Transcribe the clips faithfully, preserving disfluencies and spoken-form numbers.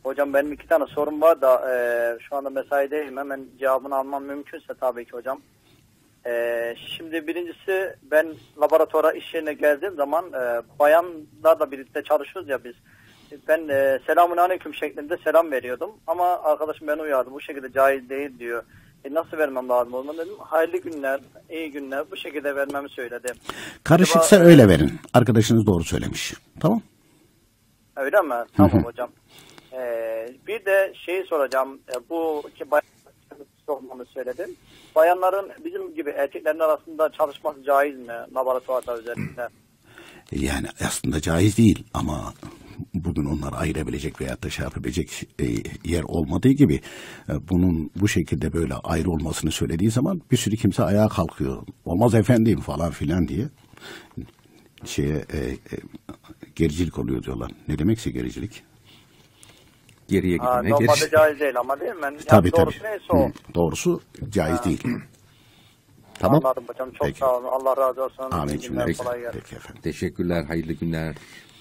Hocam benim iki tane sorum var da e, şu anda mesaideyim. Hemen cevabını almam mümkünse tabii ki hocam. E, şimdi birincisi ben laboratuvara iş yerine geldiğim zaman e, bayanlarla birlikte çalışıyoruz ya biz. Ben e, selamun aleyküm şeklinde selam veriyordum. Ama arkadaşım beni uyardı. Bu şekilde caiz değil diyor. E, nasıl vermem lazım o zaman dedim. Hayırlı günler, iyi günler bu şekilde vermemi söyledi. Karışıksa Acaba, öyle verin. Arkadaşınız doğru söylemiş. Tamam. Öyle mi? Tamam hocam. Ee, bir de şeyi soracağım. E, bu ki bayanların sormamı söyledim. Bayanların bizim gibi erkeklerin arasında çalışması caiz mi? Laboratuvarda özellikle. Yani aslında caiz değil ama bugün onları ayırabilecek veya da şey yapabilecek e, yer olmadığı gibi e, bunun bu şekilde böyle ayrı olmasını söylediği zaman bir sürü kimse ayağa kalkıyor. Olmaz efendim falan filan diye şeye e, e, gericilik oluyor diyorlar. Ne demekse gericilik? Geriye gitme. Normalde geri... caiz değil ama değil mi? Yani tabii doğrusu tabii. Neyse o. Hı, doğrusu caiz ha. değil. Tamam. Anladım hocam. Çok Peki. Sağ olun. Allah razı olsun. Amin. Günler, kolay gelsin. Peki efendim. Teşekkürler. Hayırlı günler.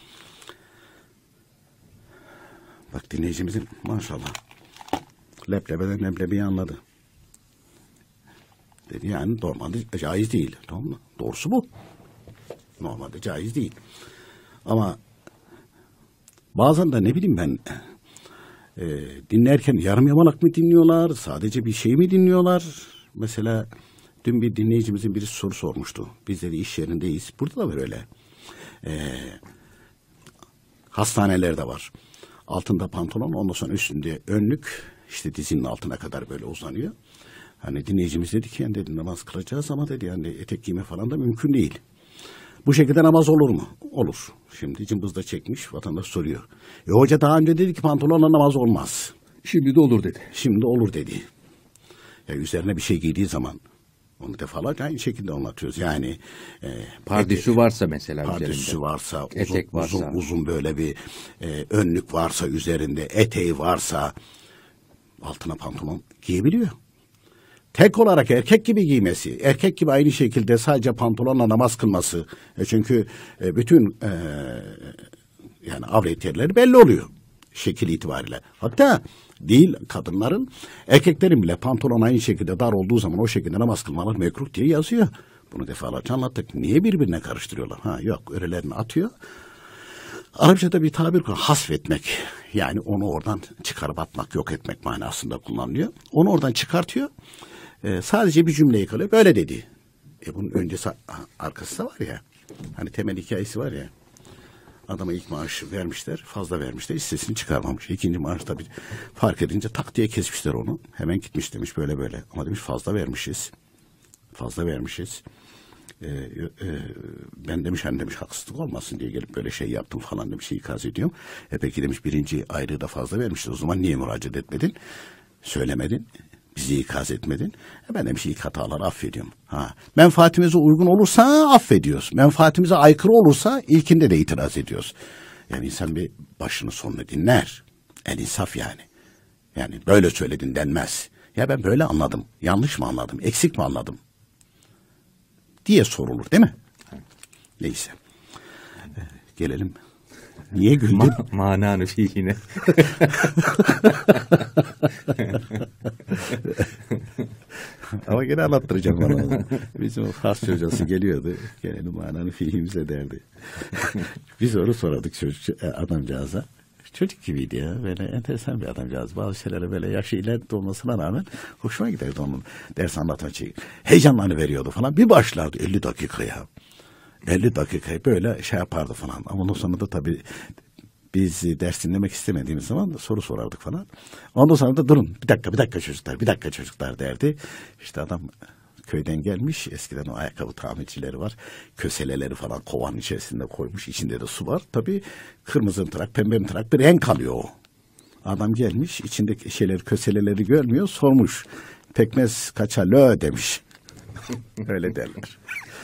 Bak dinleyicimizin maşallah leblebeden leblebiyi anladı. Dedi yani normalde caiz değil. Tamam mı? Doğrusu bu. Normalde caiz değil. Ama bazen de ne bileyim ben e, dinlerken yarım yamalak mı dinliyorlar? Sadece bir şey mi dinliyorlar? Mesela dün bir dinleyicimizin birisi soru sormuştu. Biz dedi iş yerindeyiz. Burada da var öyle. E, hastanelerde var. Altında pantolon, ondan sonra üstünde önlük, işte dizinin altına kadar böyle uzanıyor. Hani dinleyicimiz dedi ki yani dedi namaz kılacağız ama dedi yani etek giyme falan da mümkün değil. Bu şekilde namaz olur mu? Olur. Şimdi cımbızda çekmiş, vatandaş soruyor. E hoca daha önce dedi ki pantolonla namaz olmaz. Şimdi de olur dedi. Şimdi olur dedi. Ya üzerine bir şey giydiği zaman onu defalarca aynı şekilde anlatıyoruz. Yani e, pardüsü ete, varsa mesela pardüsü üzerinde. varsa, etek uzun, varsa. uzun uzun böyle bir e, önlük varsa üzerinde, eteği varsa altına pantolon giyebiliyor. Tek olarak erkek gibi giymesi, erkek gibi aynı şekilde sadece pantolonla namaz kılması. E çünkü e, bütün e, yani avret yerleri belli oluyor şekil itibariyle. Hatta değil kadınların, erkeklerin bile pantolon aynı şekilde dar olduğu zaman o şekilde namaz kılmalar mekruh diye yazıyor. Bunu defalarca anlattık. Niye birbirine karıştırıyorlar? Ha yok, örelerini atıyor. Arapçada bir tabir var, hasfetmek. Yani onu oradan çıkarıp atmak, yok etmek manasında kullanılıyor. Onu oradan çıkartıyor. Ee, sadece bir cümleyi kalıyor. Böyle dedi. E bunun öncesi arkası da var ya. Hani temel hikayesi var ya. Adama ilk maaşı vermişler, fazla vermişler, hissesini çıkarmamış. İkinci maaş tabii fark edince tak diye kesmişler onu. Hemen gitmiş demiş böyle böyle. Ama demiş fazla vermişiz. Fazla vermişiz. Ee, e, ben demiş hani demiş haksızlık olmasın diye gelip böyle şey yaptım falan demiş, ikaz ediyorum. E peki demiş birinci ayrığı da fazla vermişti. O zaman niye müracaat etmedin? Söylemedin. Bizi ikaz etmedin. E ben demiş ilk hataları affediyorum. Ha, menfaatimize uygun olursa affediyoruz. Menfaatimize aykırı olursa ilkinde de itiraz ediyoruz. Yani insan bir başını sonunu dinler. El insaf yani. Yani böyle söyledin denmez. Ya ben böyle anladım. Yanlış mı anladım? Eksik mi anladım? Diye sorulur değil mi? Neyse. Ee, gelelim. Niye güldün? Ma mananı fiiline. Ama gene anlattıracağım bana. Bizim o Fars hocası geliyordu. Gelelim mananı fiilimize derdi. Biz onu sorardık çocuk, adamcağıza. Çocuk gibiydi ya. Böyle enteresan bir adamcağız. Bazı şeylere böyle yaşı ileride olmasına rağmen hoşuma giderdi onun ders anlatma şeyi. Heyecanlarını veriyordu falan. Bir başlardı elli dakikaya. elli dakikayı böyle şey yapardı falan. Ama ondan sonra da tabii biz ders dinlemek istemediğimiz zaman da soru sorardık falan. Ondan sonra da durun bir dakika bir dakika çocuklar bir dakika çocuklar derdi. İşte adam köyden gelmiş, eskiden o ayakkabı tamircileri var. Köseleleri falan kovanın içerisinde koymuş. İçinde de su var. Tabii kırmızı tırak, pembe tırak bir renk alıyor o. Adam gelmiş, içindeki şeyleri, köseleleri görmüyor. Sormuş. Pekmez kaça lö demiş. Öyle derler.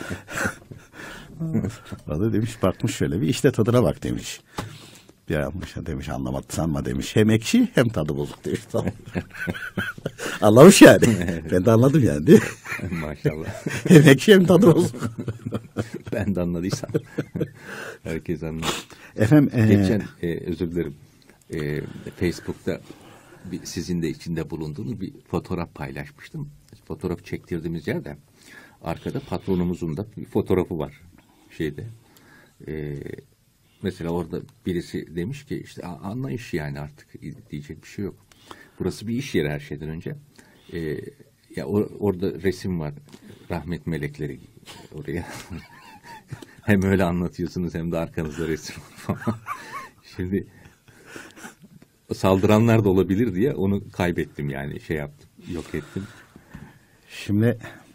O da demiş, bakmış şöyle bir, işte tadına bak demiş. Bir yapmış demiş, anlamadı sanma demiş. Hem ekşi hem tadı bozuk demiş. Tamam. Anlamış yani. Ben de anladım yani. Maşallah. Hem ekşi hem tadı bozuk. Ben de anladıysam. Herkes anladı. Efendim. E... Geçen e, özür dilerim. e, Facebook'ta bir, sizin de içinde bulunduğunuz bir fotoğraf paylaşmıştım. Fotoğraf çektirdiğimiz yerde arkada patronumuzun da bir fotoğrafı var şeyde. E, mesela orada birisi demiş ki işte anlayış yani artık diyecek bir şey yok. Burası bir iş yeri her şeyden önce. E, ya or, orada resim var. Rahmet melekleri oraya. Hem öyle anlatıyorsunuz hem de arkanızda resim var falan. Şimdi saldıranlar da olabilir diye onu kaybettim yani şey yaptım, yok ettim. Şimdi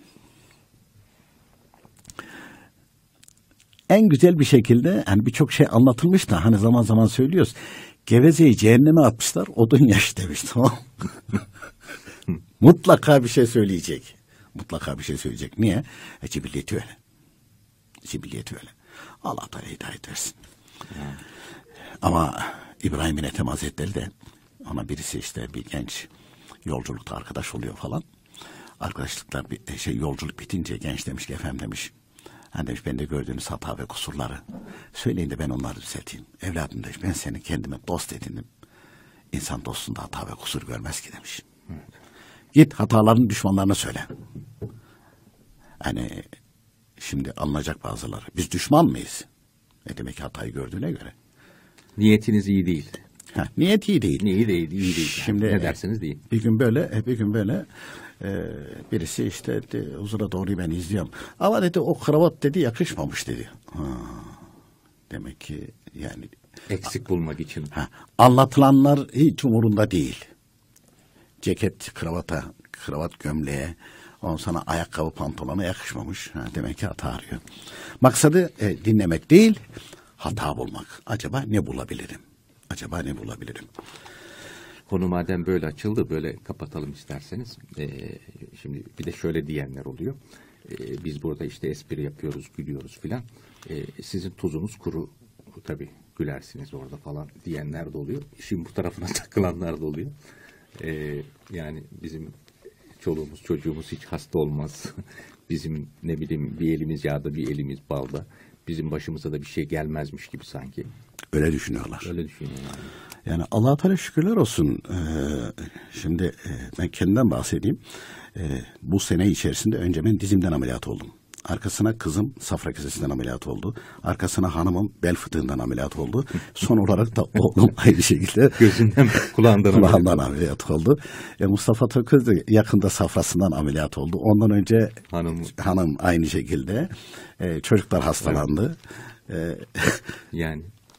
en güzel bir şekilde hani birçok şey anlatılmış da hani zaman zaman söylüyoruz. Gevezeyi cehenneme atmışlar, odun yaş demiş, tamam. Mutlaka bir şey söyleyecek. Mutlaka bir şey söyleyecek. Niye? E, cibilliyeti öyle. Cibilliyeti öyle. Allah da hidayet versin. Hmm. Ama İbrahim bin Ethem Hazretleri de ona birisi işte bir genç yolculukta arkadaş oluyor falan. Arkadaşlıklar bir şey yolculuk bitince genç demiş ki efendim demiş. Hani demiş bende gördüğünüz hata ve kusurları söyleyin de ben onları düzelteyim. Evladım demiş ben seni kendime dost edindim. İnsan dostunda hata ve kusur görmez ki demiş. Hmm. Git hataların düşmanlarına söyle. Hani şimdi anlayacak bazıları. Biz düşman mıyız? Ne demek hatayı gördüğüne göre. Niyetiniz iyi değil. Ha, niyet iyi değil. İyi değil, iyi değil. Şimdi yani. Ne derseniz deyin. Bir gün böyle, bir gün böyle e, birisi işte de, huzura doğru ben izliyorum. Ama dedi o kravat dedi yakışmamış dedi. Ha, demek ki yani eksik bulmak için. Ha, anlatılanlar hiç umurunda değil. Ceket kravata, kravat gömleğe, ondan sonra ayakkabı pantolona yakışmamış. Ha, demek ki hata arıyor. Maksadı e, dinlemek değil, hata bulmak. Acaba ne bulabilirim? Acaba ne bulabilirim? Konu madem böyle açıldı, böyle kapatalım isterseniz. Ee, şimdi bir de şöyle diyenler oluyor. Ee, biz burada işte espri yapıyoruz, gülüyoruz filan. Ee, sizin tuzunuz kuru, tabii gülersiniz orada falan diyenler de oluyor. İşin bu tarafına takılanlar da oluyor. Ee, yani bizim çoluğumuz çocuğumuz hiç hasta olmaz. Bizim ne bileyim bir elimiz yağda bir elimiz balda. Bizim başımıza da bir şey gelmezmiş gibi sanki. Öyle düşünüyorlar. Öyle düşünüyorlar. Yani Allah-u Teala şükürler olsun. Ee, şimdi e, ben kendimden bahsedeyim. Ee, bu sene içerisinde önce ben dizimden ameliyat oldum. Arkasına kızım safra kesesinden ameliyat oldu. Arkasına hanımım bel fıtığından ameliyat oldu. Son olarak da oğlum aynı şekilde gözünden kulağından, kulağından ameliyat oldu. E, Mustafa Tököz de yakında safrasından ameliyat oldu. Ondan önce hanım, hanım aynı şekilde. E, çocuklar hastalandı. Evet. E, yani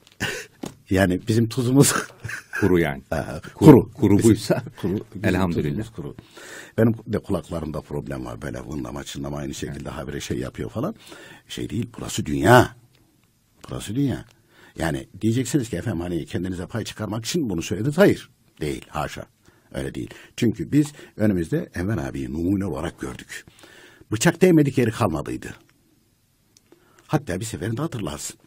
yani bizim tuzumuz kuru yani. kuru. Kuru, kuru buysa kuru. Elhamdülillah. Kuru. Benim de kulaklarımda problem var. Böyle vındama çınlama aynı şekilde evet. Habire şey yapıyor falan. Şey değil. Burası dünya. Burası dünya. Yani diyeceksiniz ki efendim hani kendinize pay çıkarmak için bunu söylediniz. Hayır. Değil. Haşa. Öyle değil. Çünkü biz önümüzde Enver abiyi numune olarak gördük. Bıçak değmedik yeri kalmadıydı. Hatta bir seferinde hatırlarsın.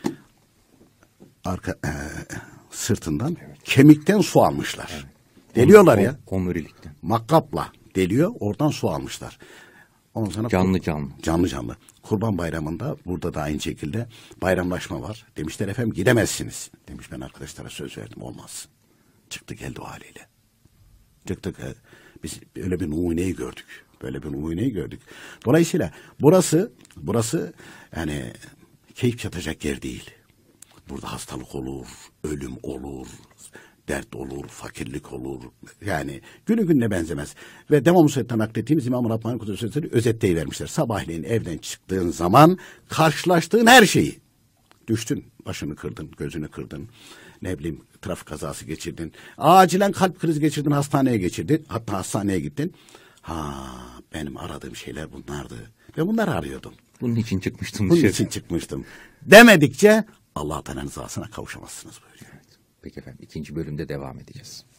Arka e, sırtından evet. Kemikten su almışlar. Evet. Deliyorlar ya. Omurilikten. Makkapla deliyor. Oradan su almışlar. Ondan sonra canlı canlı. Canlı canlı. Kurban Bayramı'nda burada da aynı şekilde bayramlaşma var. Demişler efendim gidemezsiniz. Demiş ben arkadaşlara söz verdim olmaz. Çıktı geldi o haliyle. Çıktık. E, biz öyle bir numuneyi gördük. Böyle bir numuneyi gördük. Dolayısıyla burası burası yani keyif yatacak yer değil. Burada hastalık olur, ölüm olur, dert olur, fakirlik olur. Yani günü gününe benzemez. Ve devamlı sürekli naklettiğimiz İmam-ı Rabbani Kudüs Sözleri özetleyivermişler. Sabahleyin evden çıktığın zaman karşılaştığın her şeyi. Düştün, başını kırdın, gözünü kırdın. Ne bileyim trafik kazası geçirdin. Acilen kalp krizi geçirdin, hastaneye geçirdin. Hatta hastaneye gittin. Ha, benim aradığım şeyler bunlardı. Ve bunları arıyordum. Bunun için çıkmıştım. Bunun için çıkmıştım. Demedikçe Allah Teala'nın rızasına kavuşamazsınız böyle. Evet. Peki efendim ikinci bölümde devam edeceğiz.